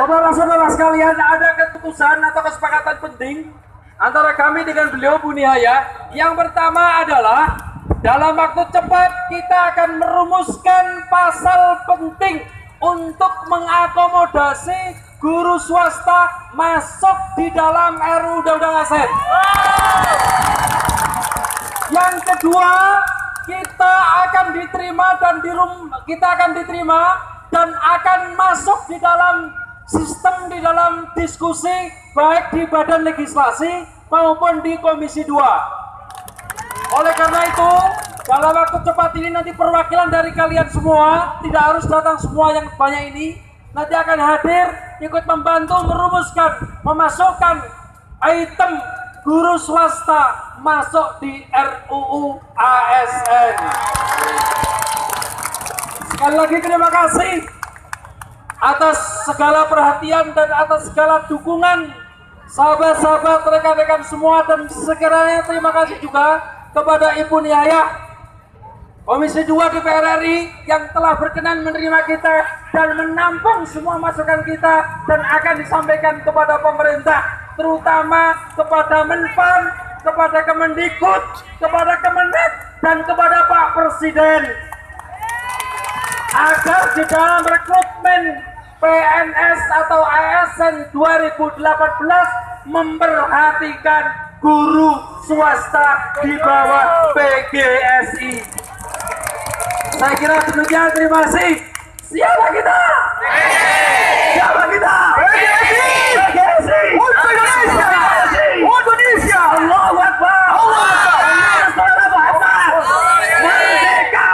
Saudara-saudara sekalian, ada keputusan atau kesepakatan penting antara kami dengan beliau Bu Nihaya. Yang pertama adalah dalam waktu cepat kita akan merumuskan pasal penting untuk mengakomodasi guru swasta masuk di dalam RUU Undang-Undang ASN. Yang kedua, kita akan diterima dan akan masuk di dalam sistem, di dalam diskusi baik di badan legislasi maupun di Komisi 2. Oleh karena itu, dalam waktu cepat ini nanti perwakilan dari kalian semua, tidak harus datang semua yang banyak ini, nanti akan hadir ikut membantu merumuskan, memasukkan item guru swasta masuk di RUU ASN. Sekali lagi terima kasih atas segala perhatian dan atas segala dukungan sahabat-sahabat, rekan-rekan semua, dan sekiranya terima kasih juga kepada Ibu Nihaya, Komisi 2 DPR RI yang telah berkenan menerima kita dan menampung semua masukan kita dan akan disampaikan kepada pemerintah, terutama kepada Menpan, kepada Kemendikbud, kepada Kemenak, dan kepada Pak Presiden, agar di dalam rekrutmen PNS atau ASN 2018 memperhatikan guru swasta di bawah PGSI. Saya kira demikian, terima kasih. Siapa kita? Siapa kita? PGSI. Indonesia. Allahu Akbar. Merdeka.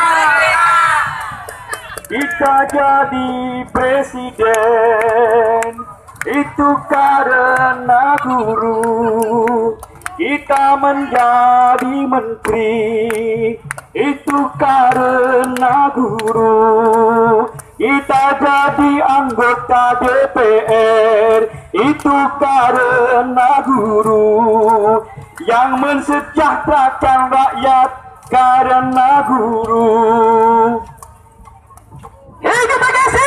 Kita jadi presiden itu karena guru. Kita menjadi menteri itu karena guru. Kita jadi anggota DPR itu karena guru. Yang mensejahterakan rakyat karena guru. Hidup PGSI!